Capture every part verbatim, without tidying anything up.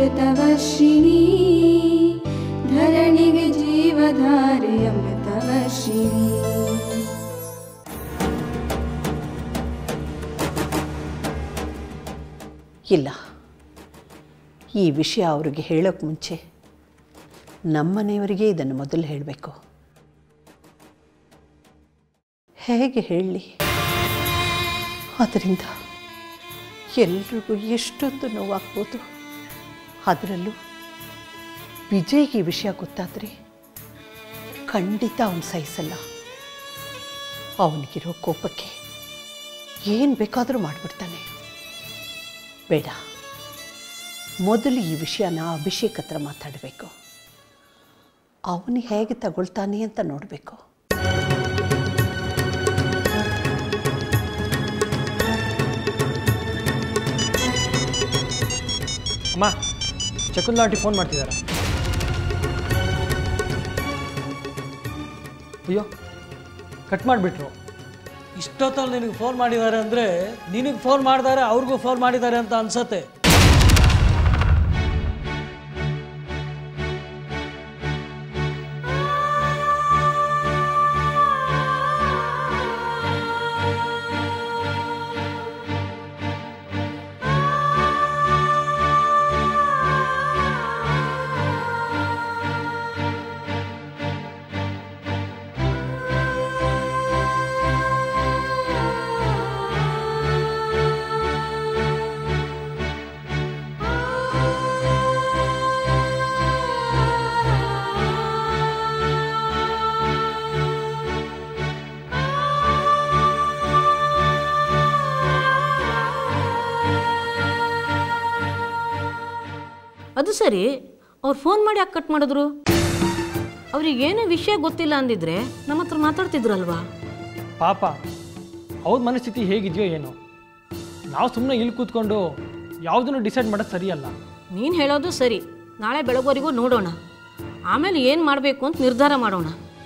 अमृतवर्षिणी धरणिगे जीवधारे अमृतवर्षिणी। ಇಲ್ಲ, ಈ ವಿಷಯ ಅವರಿಗೆ ಹೇಳೋಕ್ಕೆ ಮುಂಚೆ ನಮ್ಮನೆಯವರಿಗೆ ಇದನ್ನು ಮೊದಲು ಹೇಳಬೇಕು. ಹೇಗೆ ಹೇಳಲಿ? ಅದರಿಂದ ಎಲ್ರಿಗೂ ಎಷ್ಟೊಂದು ನೋವಾಗ್ಬೋದು. ಅದರಲ್ಲೂ ವಿಜಯ್ಗೆ ಈ ವಿಷಯ ಗೊತ್ತಾದರೆ ಖಂಡಿತ ಅವನು ಸಹಿಸಲ್ಲ. ಅವನಿಗಿರೋ ಕೋಪಕ್ಕೆ ಏನು ಬೇಕಾದರೂ ಮಾಡಿಬಿಡ್ತಾನೆ. ಬೇಡ, ಮೊದಲು ಈ ವಿಷಯನ ಅಭಿಷೇಕ್ ಹತ್ರ ಮಾತಾಡಬೇಕು. ಅವನು ಹೇಗೆ ತಗೊಳ್ತಾನೆ ಅಂತ ನೋಡಬೇಕು. ಅಮ್ಮ, ಚಕುಂದಾಟಿ ಫೋನ್ ಮಾಡ್ತಿದ್ದಾರೆ. ಅಯ್ಯೋ, ಕಟ್ ಮಾಡಿಬಿಟ್ರು. ಇಷ್ಟೊತ್ತಲ್ಲಿ ನಿನಗೆ ಫೋನ್ ಮಾಡಿದ್ದಾರೆ ಅಂದರೆ ನಿನಗೆ ಫೋನ್ ಮಾಡಿದ್ದಾರೆ, ಅವ್ರಿಗೂ ಫೋನ್ ಮಾಡಿದ್ದಾರೆ ಅಂತ ಅನ್ಸತ್ತೆ. ಅದು ಸರಿ, ಅವ್ರು ಫೋನ್ ಮಾಡಿ ಯಾಕೆ ಕಟ್ ಮಾಡಿದ್ರು? ಅವ್ರಿಗೇನೋ ವಿಷಯ ಗೊತ್ತಿಲ್ಲ ಅಂದಿದ್ರೆ ನಮ್ಮ ಹತ್ರ ಮಾತಾಡ್ತಿದ್ರಲ್ವಾ? ಪಾಪ ಅವ್ರ ಮನಸ್ಥಿತಿ ಹೇಗಿದೆಯೋ ಏನೋ. ನಾವು ಸುಮ್ಮನೆ ಇಲ್ಲಿ ಕೂತ್ಕೊಂಡು ಯಾವುದನ್ನು ಡಿಸೈಡ್ ಮಾಡೋದು ಸರಿಯಲ್ಲ. ನೀನು ಹೇಳೋದು ಸರಿ. ನಾಳೆ ಬೆಳಗ್ವರೆಗೂ ನೋಡೋಣ, ಆಮೇಲೆ ಏನು ಮಾಡಬೇಕು ಅಂತ ನಿರ್ಧಾರ ಮಾಡೋಣ.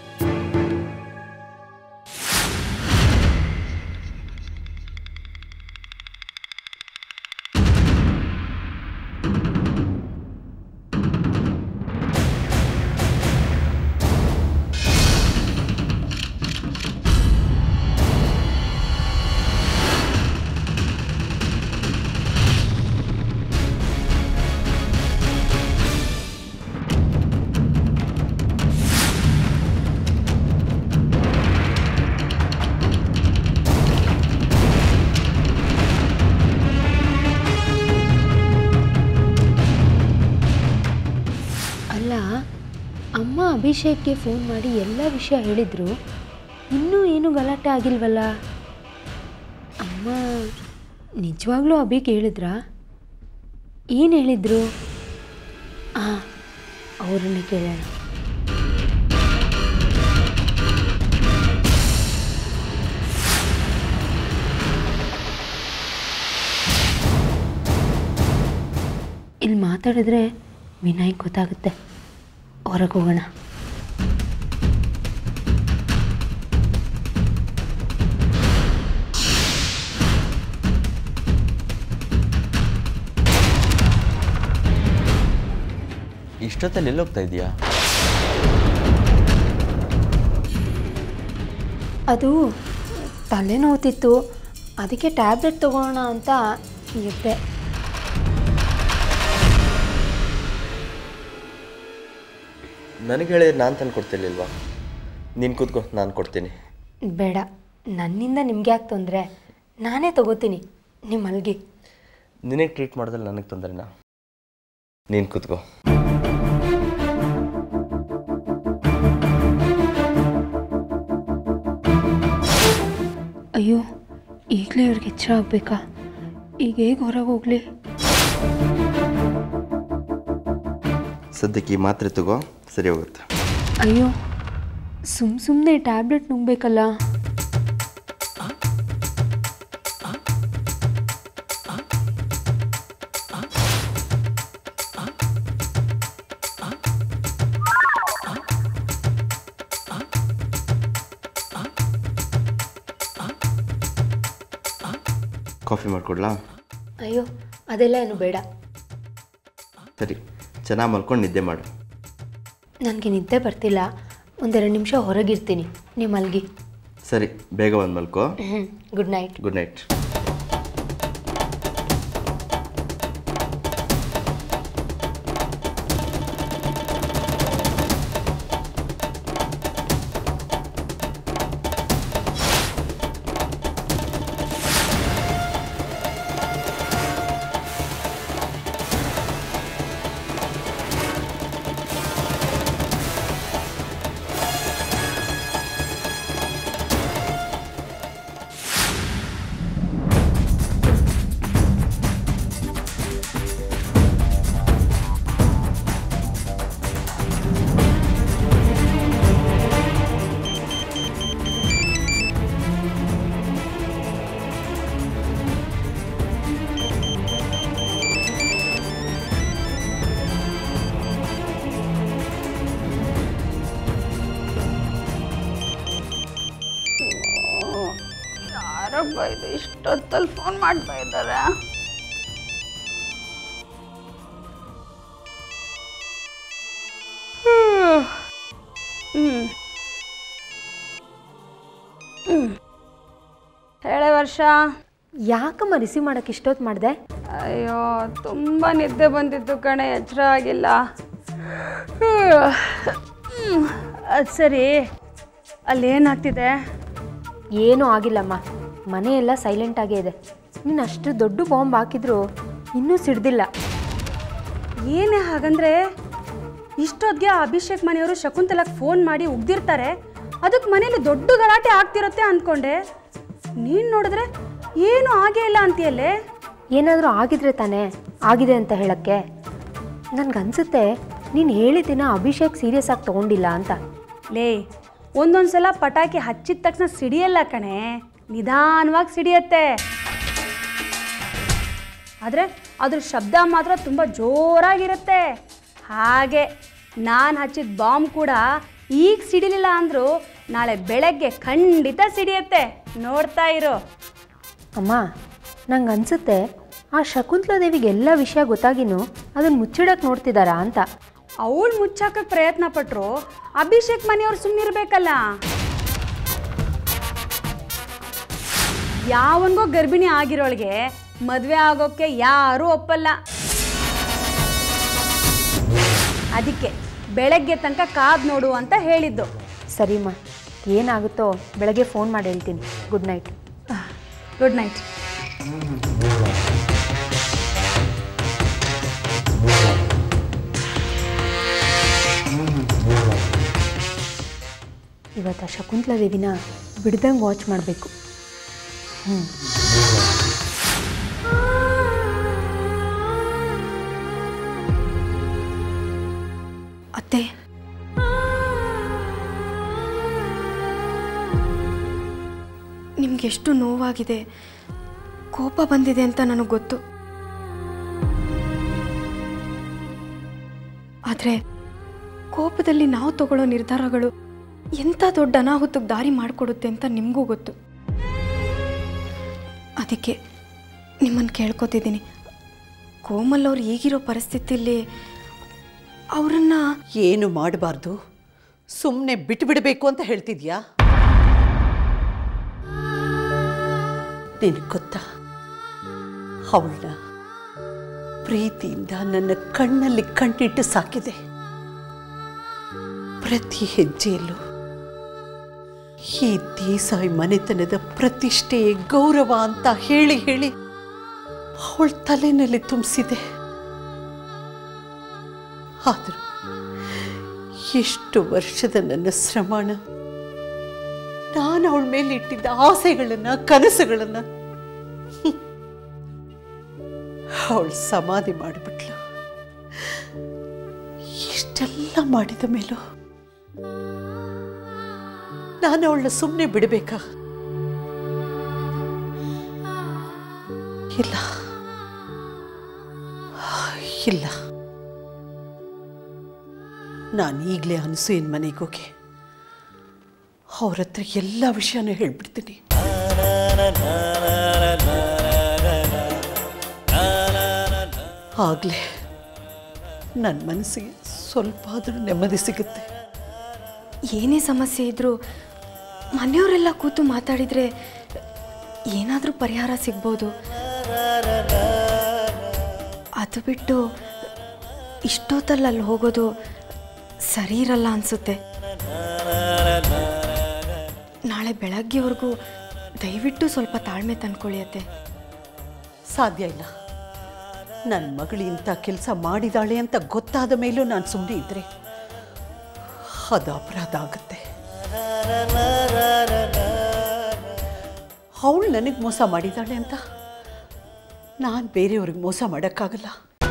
ಅಮ್ಮ ಅಭಿಷೇಕ್ಗೆ ಫೋನ್ ಮಾಡಿ ಎಲ್ಲ ವಿಷಯ ಹೇಳಿದ್ರು, ಇನ್ನೂ ಏನು ಗಲಾಟೆ ಆಗಿಲ್ವಲ್ಲ? ಅಮ್ಮ ನಿಜವಾಗ್ಲೂ ಅಭಿಗೆ ಹೇಳಿದ್ರಾ? ಏನು ಹೇಳಿದ್ರು? ಹಾಂ, ಅವರನ್ನು ಕೇಳೋಣ. ಇಲ್ಲಿ ಮಾತಾಡಿದ್ರೆ ವಿನಯ್ ಗೊತ್ತಾಗುತ್ತೆ. ಹೊರಗೆ ಹೋಗೋಣ. ಇಷ್ಟೊತ್ತಲ್ಲಿ ಎಲ್ಲೋಗ್ತಾ ಇದೆಯಾ? ಅದು ತಲೆನೋವುತ್ತಿತ್ತು, ಅದಕ್ಕೆ ಟ್ಯಾಬ್ಲೆಟ್ ತಗೋಣ ಅಂತ ಇದ್ದೆ. ನನಗೆ ಹೇಳಿದ್ರೆ ನಾನು ತಂದು ಕೊಡ್ತಿರ್ಲಿಲ್ವಾ? ನೀನು ಕೂತ್ಕೋ, ನಾನು ಕೊಡ್ತೀನಿ. ಬೇಡ, ನನ್ನಿಂದ ನಿಮ್ಗೆ ಯಾಕೆ ತೊಂದರೆ? ನಾನೇ ತಗೋತೀನಿ, ನಿಮ್ಮ ಮಲ್ಗಿ. ನಿನಗೆ ಟ್ರೀಟ್ ಮಾಡಿದ್ರೆ ನನಗೆ ತೊಂದರೆನಾ? ನೀನು ಕೂತ್ಕೋ. ಅಯ್ಯೋ, ಈಗಲೇ ಇವ್ರಿಗೆ ಎಚ್ಚರ ಆಗಬೇಕಾ? ಈಗ ಹೇಗೆ ಹೊರಗೆ ಹೋಗಲಿ? ಸದ್ಯಕ್ಕೆ ಈ ಮಾತ್ರೆ ತಗೋ, ಸರಿ ಹೋಗುತ್ತೆ. ಅಯ್ಯೋ, ಸುಮ್ಮ ಸುಮ್ಮನೆ ಟ್ಯಾಬ್ಲೆಟ್ ನುಂಗಬೇಕಲ್ಲ. ಕಾಫಿ ಮಾಡಿಕೊಡ್ಲಾ? ಅಯ್ಯೋ, ಅದೆಲ್ಲ ಏನು ಬೇಡ. ಸರಿ, ಚೆನ್ನಾಗಿ ಮಲ್ಕೊಂಡು ನಿದ್ದೆ ಮಾಡು. ನನಗೆ ನಿದ್ದೆ ಬರ್ತಿಲ್ಲ, ಒಂದೆರಡು ನಿಮಿಷ ಹೊರಗಿರ್ತೀನಿ, ನೀವು ಮಲ್ಗಿ. ಸರಿ, ಬೇಗ ಬಂದು ಮಲ್ಕೋ. ಹ್ಞೂ, ಗುಡ್ ನೈಟ್. Good night. ಇದು ಇಷ್ಟೊತ್ತಲ್ಲಿ ಫೋನ್ ಮಾಡ್ತಾ ಇದ್ದಾರೆ. ಹ್ಮ್ ಹೇಳೆ ವರ್ಷ. ಯಾಕಮ್ಮ ರಿಸೀವ್ ಮಾಡೋಕ್ಕೆ ಇಷ್ಟೊತ್ತು ಮಾಡಿದೆ? ಅಯ್ಯೋ ತುಂಬ ನಿದ್ದೆ ಬಂದಿತ್ತು ಕಣೆ, ಎಚ್ಚರ ಆಗಿಲ್ಲ. ಅದು ಸರಿ, ಅಲ್ಲೇನಾಗ್ತಿದೆ? ಏನೂ ಆಗಿಲ್ಲಮ್ಮ, ಮನೆಯೆಲ್ಲ ಸೈಲೆಂಟಾಗೇ ಇದೆ. ನೀನು ಅಷ್ಟು ದೊಡ್ಡ ಬಾಂಬ್ ಹಾಕಿದ್ರು ಇನ್ನೂ ಸಿಡ್ದಿಲ್ಲ. ಏನೇ ಹಾಗಂದ್ರೆ ಇಷ್ಟೊತ್ತಿಗೆ ಅಭಿಷೇಕ್ ಮನೆಯವರು ಶಕುಂತಲಕ್ಕೆ ಫೋನ್ ಮಾಡಿ ಉಗ್ದಿರ್ತಾರೆ, ಅದಕ್ಕೆ ಮನೇಲಿ ದೊಡ್ಡ ಗಲಾಟೆ ಆಗ್ತಿರುತ್ತೆ ಅಂದ್ಕೊಂಡೆ. ನೀನು ನೋಡಿದ್ರೆ ಏನೂ ಆಗೇ ಇಲ್ಲ ಅಂತೀಯಲ್ಲೇ. ಏನಾದರೂ ಆಗಿದ್ರೆ ತಾನೇ ಆಗಿದೆ ಅಂತ ಹೇಳೋಕ್ಕೆ. ನನಗನ್ಸುತ್ತೆ ನೀನು ಹೇಳಿದ ಅಭಿಷೇಕ್ ಸೀರಿಯಸ್ ಆಗಿ ತೊಗೊಂಡಿಲ್ಲ ಅಂತ. ಲೇ, ಒಂದೊಂದು ಸಲ ಪಟಾಕಿ ಹಚ್ಚಿದ ತಕ್ಷಣ ಸಿಡಿಯಲ್ಲ ಕಣೆ, ನಿಧಾನವಾಗಿ ಸಿಡಿಯತ್ತೆ. ಆದರೆ ಅದ್ರ ಶಬ್ದ ಮಾತ್ರ ತುಂಬ ಜೋರಾಗಿರುತ್ತೆ. ಹಾಗೆ ನಾನು ಹಚ್ಚಿದ ಬಾಂಬ್ ಕೂಡ ಈಗ ಸಿಡಿಲಿಲ್ಲ ಅಂದರೂ ನಾಳೆ ಬೆಳಗ್ಗೆ ಖಂಡಿತ ಸಿಡಿಯತ್ತೆ, ನೋಡ್ತಾ ಇರೋ. ಅಮ್ಮ, ನಂಗೆ ಅನಿಸುತ್ತೆ ಆ ಶಕುಂತಲಾದೇವಿಗೆ ಎಲ್ಲ ವಿಷಯ ಗೊತ್ತಾಗಿನೂ ಅದನ್ನು ಮುಚ್ಚಿಡಕ್ಕೆ ನೋಡ್ತಿದ್ದಾರಾ ಅಂತ. ಅವಳು ಮುಚ್ಚಾಕಕ್ಕೆ ಪ್ರಯತ್ನ ಪಟ್ಟರು ಅಭಿಷೇಕ್ ಮನೆಯವ್ರು ಸುಮ್ಮನಿರ್ಬೇಕಲ್ಲ. ಯಾವನಿಗೋ ಗರ್ಭಿಣಿ ಆಗಿರೋಳಿಗೆ ಮದುವೆ ಆಗೋಕ್ಕೆ ಯಾರೂ ಒಪ್ಪಲ್ಲ. ಅದಕ್ಕೆ ಬೆಳಗ್ಗೆ ತನಕ ಕಾದು ನೋಡು ಅಂತ ಹೇಳಿದ್ದು. ಸರಿಮ್ಮ, ಏನಾಗುತ್ತೋ ಬೆಳಗ್ಗೆ ಫೋನ್ ಮಾಡಿ ಹೇಳ್ತೀನಿ. Good night. Good night. ಇವತ್ತು ಶಕುಂತಲಾದೇವಿನ ಬಿಡ್ದಂಗೆ ವಾಚ್ ಮಾಡಬೇಕು. ಹ್ಞೂ ಅತ್ತೆ, ನಿಮಗೆಷ್ಟು ನೋವಾಗಿದೆ, ಕೋಪ ಬಂದಿದೆ ಅಂತ ನನಗೆ ಗೊತ್ತು. ಆದರೆ ಕೋಪದಲ್ಲಿ ನಾವು ತಗೊಳ್ಳೋ ನಿರ್ಧಾರಗಳು ಎಂಥ ದೊಡ್ಡ ಅನಾಹುತಕ್ಕೆ ದಾರಿ ಮಾಡಿಕೊಡುತ್ತೆ ಅಂತ ನಿಮಗೂ ಗೊತ್ತು. ಅದಕ್ಕೆ ನಿಮ್ಮನ್ನು ಕೇಳ್ಕೊತಿದ್ದೀನಿ, ಕೋಮಲ್ ಅವ್ರು ಈಗಿರೋ ಪರಿಸ್ಥಿತಿಯಲ್ಲಿ ಅವರನ್ನು ಏನು ಮಾಡಬಾರ್ದು, ಸುಮ್ಮನೆ ಬಿಟ್ಟುಬಿಡಬೇಕು ಅಂತ ಹೇಳ್ತಿದ್ಯಾ? ನಿನಗೆ ಗೊತ್ತಾ, ಅವಳನ್ನ ಪ್ರೀತಿಯಿಂದ ನನ್ನ ಕಣ್ಣಲ್ಲಿ ಕಣ್ಣಿಟ್ಟು ಸಾಕಿದೆ. ಪ್ರತಿ ಹೆಜ್ಜೆಯಲ್ಲೂ ಈ ದೇಸಾಯಿ ಮನೆತನದ ಪ್ರತಿಷ್ಠೆ, ಗೌರವ ಅಂತ ಹೇಳಿ ಹೇಳಿ ಅವಳ ತಲೆಯಲ್ಲಿ ತುಂಬಿಸಿದೆ. ಆದರೂ ಎಷ್ಟು ವರ್ಷದ ನನ್ನ ಶ್ರಮಣ, ನಾನು ಅವಳ ಮೇಲೆ ಇಟ್ಟಿದ್ದ ಆಸೆಗಳನ್ನು, ಕನಸುಗಳನ್ನು ಅವಳು ಸಮಾಧಿ ಮಾಡಿಬಿಟ್ಲು. ಇಷ್ಟೆಲ್ಲ ಮಾಡಿದ ಮೇಲೂ ನಾನು ಅವಳನ್ನ ಸುಮ್ಮನೆ ಬಿಡಬೇಕಾ? ಇಲ್ಲ ಇಲ್ಲ, ನಾನು ಈಗಲೇ ಅನಸೂಯನ ಮನೆಗೆ ಹೋಗಿ ಅವ್ರ ಹತ್ರ ಎಲ್ಲ ವಿಷಯನೂ ಹೇಳ್ಬಿಡ್ತೀನಿ. ಆಗಲೇ ನನ್ನ ಮನಸ್ಸಿಗೆ ಸ್ವಲ್ಪ ಆದರೂ ನೆಮ್ಮದಿ ಸಿಗುತ್ತೆ. ಏನೇ ಸಮಸ್ಯೆ ಇದ್ದರೂ ಮನೆಯವರೆಲ್ಲ ಕೂತು ಮಾತಾಡಿದರೆ ಏನಾದರೂ ಪರಿಹಾರ ಸಿಗ್ಬೋದು. ಅದು ಬಿಟ್ಟು ಇಷ್ಟೊತ್ತಲ್ಲಿ ಅಲ್ಲಿ ಹೋಗೋದು ಸರಿ ಇರಲ್ಲ ಅನಿಸುತ್ತೆ. ನಾಳೆ ಬೆಳಗ್ಗೆವರೆಗೂ ದಯವಿಟ್ಟು ಸ್ವಲ್ಪ ತಾಳ್ಮೆ ತಂದ್ಕೊಳ್ಳಿ ಅತ್ತೆ. ಸಾಧ್ಯ ಇಲ್ಲ. ನನ್ನ ಮಗಳು ಇಂಥ ಕೆಲಸ ಮಾಡಿದಾಳೆ ಅಂತ ಗೊತ್ತಾದ ಮೇಲೂ ನಾನು ಸುಮ್ಮನೆ ಇದ್ದರೆ ಅದು ಅಪರಾಧ ಆಗುತ್ತೆ. ಅವಳು ನನಗೆ ಮೋಸ ಮಾಡಿದಾಳೆ ಅಂತ ನಾನು ಬೇರೆಯವ್ರಿಗೆ ಮೋಸ ಮಾಡೋಕ್ಕಾಗಲ್ಲ.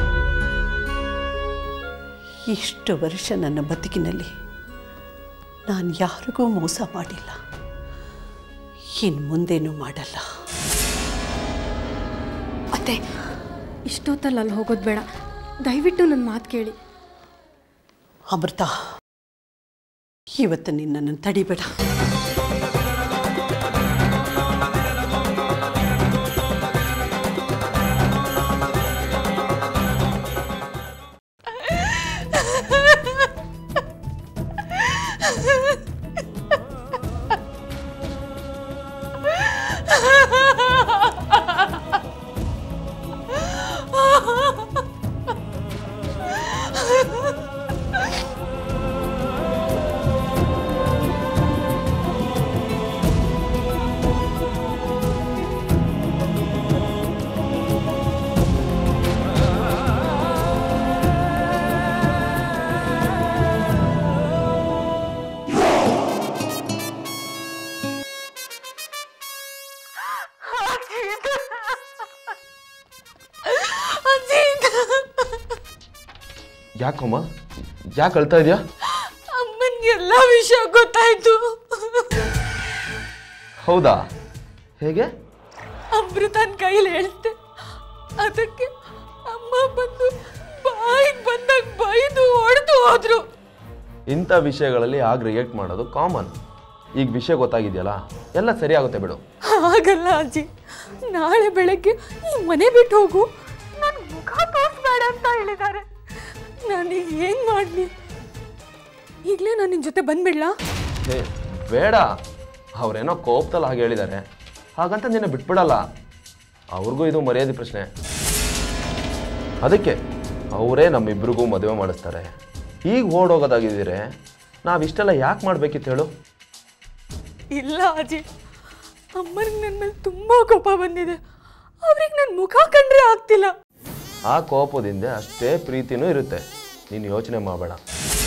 ಇಷ್ಟು ವರ್ಷ ನನ್ನ ಬದುಕಿನಲ್ಲಿ ನಾನು ಯಾರಿಗೂ ಮೋಸ ಮಾಡಿಲ್ಲ, ಇನ್ನು ಮುಂದೇನೂ ಮಾಡಲ್ಲ. ಅತ್ತೆ, ಇಷ್ಟೊತ್ತಲ್ಲಿ ಅಲ್ಲಿ ಹೋಗೋದು ಬೇಡ. ದಯವಿಟ್ಟು ನನ್ನ ಮಾತು ಕೇಳಿ. ಅಮೃತ, ಇವತ್ತು ನಿನ್ನನ್ನು ತಡಿಬೇಡ. ಯಾಕಮ್ಮ, ಯಾಕೆ ಅಳ್ತಾ ಇದೆಯಾ? ಅಮ್ಮನಿಗೆ ಎಲ್ಲ ವಿಷಯ ಗೊತ್ತಾಯ್ತು. ಹೌದಾ? ಹೇಗೆ? ಅಮೃತನ ಕೈಲಿ ಹೇಳ್ತೆ, ಅದಕ್ಕೆ ಅಮ್ಮ ಬಂದು ಬಾಯಿಗೆ ಬಂದಾಗ ಬೈದು ಹೊಡೆದು ಹೋದ್ರು. ಇಂಥ ವಿಷಯಗಳಲ್ಲಿ ಆಗ ರಿಯಾಕ್ಟ್ ಮಾಡೋದು ಕಾಮನ್. ಈಗ ವಿಷಯ ಗೊತ್ತಾಗಿದೆಯಲ್ಲ, ಎಲ್ಲ ಸರಿ ಆಗುತ್ತೆ ಬಿಡು. ಹಾಗಲ್ಲ ಅಜ್ಜಿ, ನಾಳೆ ಬೆಳಗ್ಗೆ ಈ ಮನೆ ಬಿಟ್ಟು ಹೋಗು, ನನ್ನ ಮುಖ ತೋರಿಸ್ಬೇಡ ಅಂತ ಹೇಳಿದ್ದಾರೆ. ನಾನೀಗ ಏನು ಮಾಡಲಿ? ಈಗಲೇ ನಾನು ನಿನ್ನ ಜೊತೆ ಬಂದ್ಬಿಡ್ಲಾ? ಹೇ ಬೇಡ, ಅವರೇನೋ ಕೋಪದಲ್ಲಿ ಹಾಗೆ ಹೇಳಿದ್ದಾರೆ, ಹಾಗಂತ ನಿನ್ನ ಬಿಟ್ಬಿಡಲ್ಲ. ಅವ್ರಿಗೂ ಇದು ಮರ್ಯಾದೆ ಪ್ರಶ್ನೆ. ಅದಕ್ಕೆ ಅವರೇ ನಮ್ಮಿಬ್ರಿಗೂ ಮದುವೆ ಮಾಡಿಸ್ತಾರೆ. ಈಗ ಓಡೋಗೋದಾಗಿದ್ದೀರಿ, ನಾವಿಷ್ಟೆಲ್ಲ ಯಾಕೆ ಮಾಡಬೇಕಿತ್ತು ಹೇಳು? ಇಲ್ಲ ಅಜ್ಜಿ, ಅಮ್ಮನಿಗೆ ನನ್ನ ಮೇಲೆ ತುಂಬ ಕೋಪ ಬಂದಿದೆ. ಅವ್ರಿಗೆ ನನ್ನ ಮುಖ ಕಂಡ್ರೆ ಆಗ್ತಿಲ್ಲ. ಆ ಕೋಪದಿಂದ ಅಷ್ಟೇ ಪ್ರೀತಿನೂ ಇರುತ್ತೆ. ನೀನು ಯೋಚನೆ ಮಾಡಬೇಡ.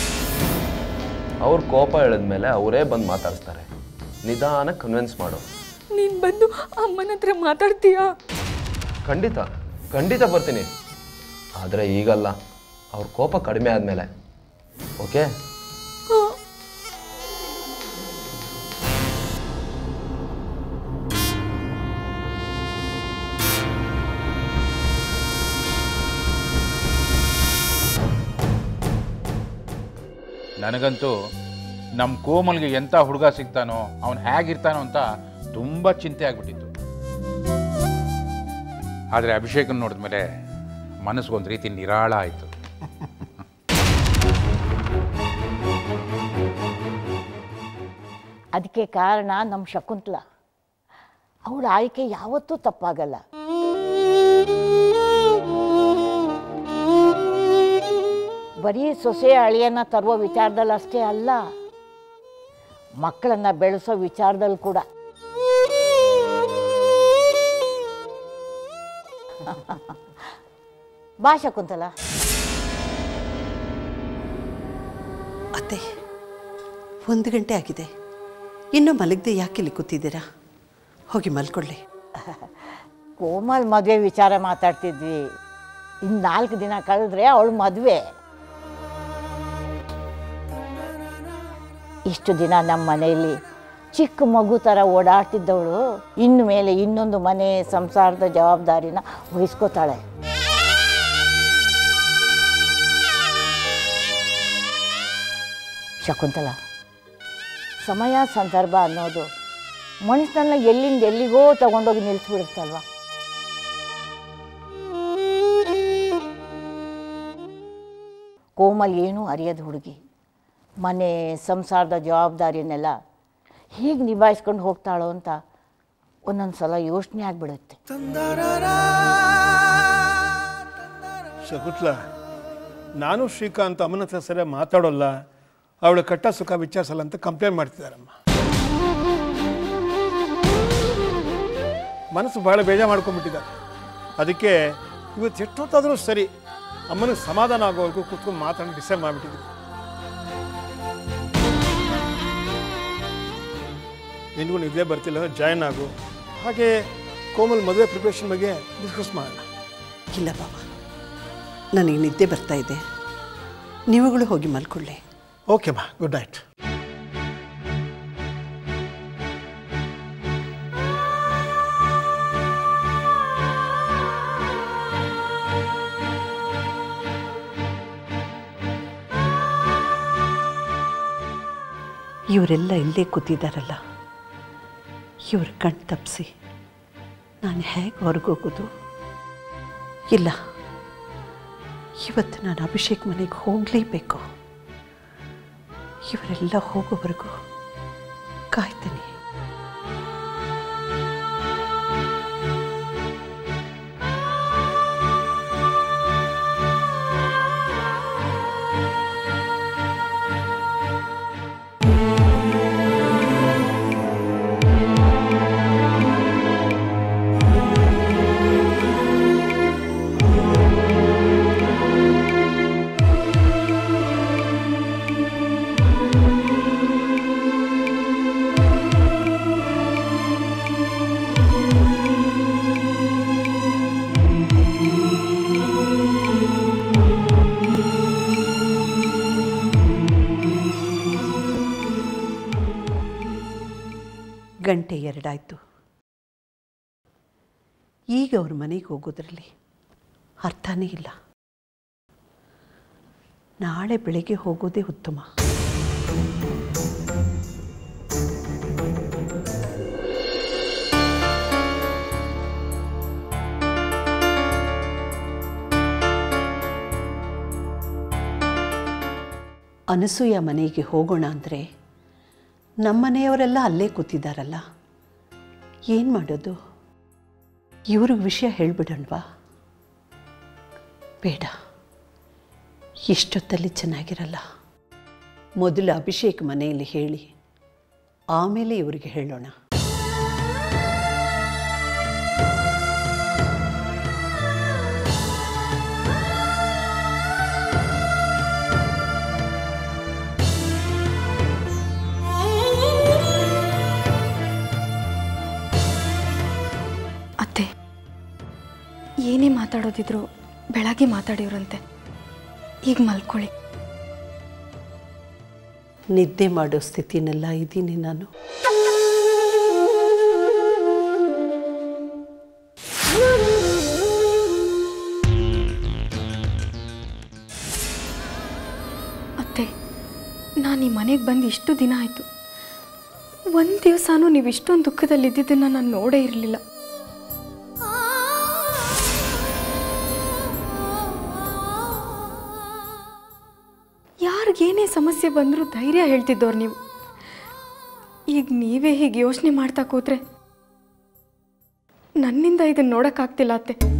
ಅವ್ರ ಕೋಪ ಹೇಳಿದ್ಮೇಲೆ ಅವರೇ ಬಂದು ಮಾತಾಡಿಸ್ತಾರೆ. ನಿಧಾನ ಕನ್ವಿನ್ಸ್ ಮಾಡು. ನೀನು ಬಂದು ಅಮ್ಮನ ಹತ್ರ ಮಾತಾಡ್ತೀಯಾ? ಖಂಡಿತ ಖಂಡಿತ ಬರ್ತೀನಿ. ಆದರೆ ಈಗಲ್ಲ, ಅವ್ರ ಕೋಪ ಕಡಿಮೆ ಆದಮೇಲೆ. ಓಕೆ? ನನಗಂತೂ ನಮ್ಮ ಕೋಮಲ್ಗೆ ಎಂಥ ಹುಡುಗ ಸಿಗ್ತಾನೋ, ಅವನು ಹೇಗಿರ್ತಾನೋ ಅಂತ ತುಂಬ ಚಿಂತೆ ಆಗ್ಬಿಟ್ಟಿತ್ತು. ಆದರೆ ಅಭಿಷೇಕನ ನೋಡಿದ್ಮೇಲೆ ಮನಸ್ಸಿಗೊಂದು ರೀತಿ ನಿರಾಳ ಆಯಿತು. ಅದಕ್ಕೆ ಕಾರಣ ನಮ್ಮ ಶಕುಂತಲ. ಅವಳ ಆಯ್ಕೆ ಯಾವತ್ತೂ ತಪ್ಪಾಗಲ್ಲ. ಬರೀ ಸೊಸೆ ಅಳಿಯನ್ನ ತರುವ ವಿಚಾರದಲ್ಲಿ ಅಷ್ಟೇ ಅಲ್ಲ, ಮಕ್ಕಳನ್ನ ಬೆಳೆಸೋ ವಿಚಾರದಲ್ಲಿ ಕೂಡ. ಬಾ ಶಕುಂತಲ. ಅತ್ತೆ, ಒಂದು ಗಂಟೆ ಆಗಿದೆ, ಇನ್ನೂ ಮಲಗದೆ ಯಾಕೆ ಇಲ್ಲಿ ಕೂತಿದ್ದೀರಾ? ಹೋಗಿ ಮಲ್ಕೊಳ್ಳಿ. ಕೋಮಲ್ ಮದುವೆ ವಿಚಾರ ಮಾತಾಡ್ತಿದ್ವಿ. ಇನ್ನು ನಾಲ್ಕು ದಿನ ಕಳೆದ್ರೆ ಅವಳು ಮದುವೆ. ಇಷ್ಟು ದಿನ ನಮ್ಮ ಮನೆಯಲ್ಲಿ ಚಿಕ್ಕ ಮಗು ಥರ ಓಡಾಡ್ತಿದ್ದವಳು ಇನ್ನು ಮೇಲೆ ಇನ್ನೊಂದು ಮನೆ ಸಂಸಾರದ ಜವಾಬ್ದಾರಿನ ವಹಿಸ್ಕೋತಾಳೆ. ಶಕುಂತಲ, ಸಮಯ ಸಂದರ್ಭ ಅನ್ನೋದು ಮನುಷ್ಯನ ಎಲ್ಲಿಂದ ಎಲ್ಲಿಗೋ ತಗೊಂಡೋಗಿ ನಿಲ್ಲಿಸ್ಬಿಡುತ್ತಲ್ವ. ಕೋಮಲ್ ಏನೂ ಅರಿಯದ ಹುಡುಗಿ. ಮನೆ ಸಂಸಾರದ ಜವಾಬ್ದಾರಿಯನ್ನೆಲ್ಲ ಹೀಗೆ ನಿಭಾಯಿಸ್ಕೊಂಡು ಹೋಗ್ತಾಳೋ ಅಂತ ಒಂದೊಂದು ಸಲ ಯೋಚನೆ ಆಗಿಬಿಡುತ್ತೆ. ಶಕುತ್ಲ, ನಾನು ಶ್ರೀಕಾಂತ್ ಅಮ್ಮನ ಹತ್ರ ಸರಿಯಾಗಿ ಮಾತಾಡೋಲ್ಲ, ಅವಳ ಕಟ್ಟ ಸುಖ ವಿಚಾರಿಸಲ್ಲ ಅಂತ ಕಂಪ್ಲೇಂಟ್ ಮಾಡ್ತಿದ್ದಾರಮ್ಮ. ಮನಸ್ಸು ಭಾಳ ಬೇಜಾರು ಮಾಡ್ಕೊಂಡ್ಬಿಟ್ಟಿದ್ದಾರೆ. ಅದಕ್ಕೆ ಇವತ್ತು ಎಷ್ಟೊತ್ತಾದರೂ ಸರಿ ಅಮ್ಮನಿಗೆ ಸಮಾಧಾನ ಆಗೋವರೆಗೂ ಕೂತ್ಕೊಂಡು ಮಾತಾಡಿ ಡಿಸೈಡ್ ಮಾಡಿಬಿಟ್ಟಿದ್ವಿ. ನಿನಗೂ ನಿದ್ದೆ ಬರ್ತಿಲ್ಲ ಅಂದರೆ ಜಾಯ್ನ್ ಆಗು, ಹಾಗೆ ಕೋಮಲ್ ಮದುವೆ ಪ್ರಿಪ್ರೇಷನ್ ಬಗ್ಗೆ ಡಿಸ್ಕಸ್ ಮಾಡೋಣ. ಇಲ್ಲ ಬಾಬಾ, ನನಗೆ ನಿದ್ದೆ ಬರ್ತಾ ಇದೆ, ನೀವುಗಳು ಹೋಗಿ ಮಲ್ಕೊಳ್ಳಿ. ಓಕೆ ಬಾ, ಗುಡ್ ನೈಟ್. ಇವರೆಲ್ಲ ಇಲ್ಲೇ ಕೂತಿದ್ದಾರಲ್ಲ, ಇವ್ರ ಕಣ್ ತಪ್ಪಿಸಿ ನಾನು ಹೇಗೆ ಹೊರಗೋಗೋದು? ಇಲ್ಲ, ಇವತ್ತು ನಾನು ಅಭಿಷೇಕ್ ಮನೆಗೆ ಹೋಗಲೇಬೇಕು. ಇವರೆಲ್ಲ ಹೋಗೋವರೆಗೂ ಕಾಯ್ತೀನಿ. ಗಂಟೆ ಎರಡಾಯಿತು. ಈಗ ಅವ್ರ ಮನೆಗೆ ಹೋಗೋದ್ರಲ್ಲಿ ಅರ್ಥನೇ ಇಲ್ಲ. ನಾಳೆ ಬೆಳಗ್ಗೆ ಹೋಗೋದೇ ಉತ್ತಮ. ಅನಸೂಯ ಮನೆಗೆ ಹೋಗೋಣ ಅಂದರೆ ನಮ್ಮನೆಯವರೆಲ್ಲ ಅಲ್ಲೇ ಕೂತಿದ್ದಾರಲ್ಲ, ಏನು ಮಾಡೋದು? ಇವ್ರಿಗೆ ವಿಷಯ ಹೇಳಿಬಿಡೋಣವಾ? ಬೇಡ, ಇಷ್ಟೊತ್ತಲ್ಲಿ ಚೆನ್ನಾಗಿರಲ್ಲ. ಮೊದಲು ಅಭಿಷೇಕ್ ಮನೆಯಲ್ಲಿ ಹೇಳಿ ಆಮೇಲೆ ಇವರಿಗೆ ಹೇಳೋಣ. ಏನೇ ಮಾತಾಡೋದಿದ್ರು ಬೆಳಗ್ಗೆ ಮಾತಾಡಿವ್ರಂತೆ. ಈಗ ಮಲ್ಕೊಳ್ಳಿ. ನಿದ್ದೆ ಮಾಡೋ ಸ್ಥಿತಿನೆಲ್ಲ ಇದ್ದೀನಿ ನಾನು. ಅತ್ತೆ, ನಾನು ಈ ಮನೆಗೆ ಬಂದು ಇಷ್ಟು ದಿನ ಆಯಿತು. ಒಂದು ದಿವಸನೂ ನೀವು ಇಷ್ಟೊಂದು ದುಃಖದಲ್ಲಿದ್ದನ್ನು ನಾನು ನೋಡೇ ಇರಲಿಲ್ಲ. ಯಾರಿಗೇನೇ ಸಮಸ್ಯೆ ಬಂದರೂ ಧೈರ್ಯ ಹೇಳ್ತಿದ್ದವ್ರು ನೀವು. ಈಗ ನೀವೇ ಹೀಗೆ ಯೋಚನೆ ಮಾಡ್ತಾ ಕೂತ್ರೆ ನನ್ನಿಂದ ಇದನ್ನು ನೋಡೋಕ್ಕಾಗ್ತಿಲ್ಲ ಅತ್ತೆ.